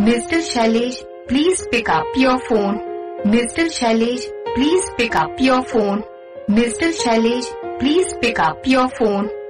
Mr. Shailesh, please pick up your phone. Mr. Shailesh, please pick up your phone. Mr. Shailesh, please pick up your phone.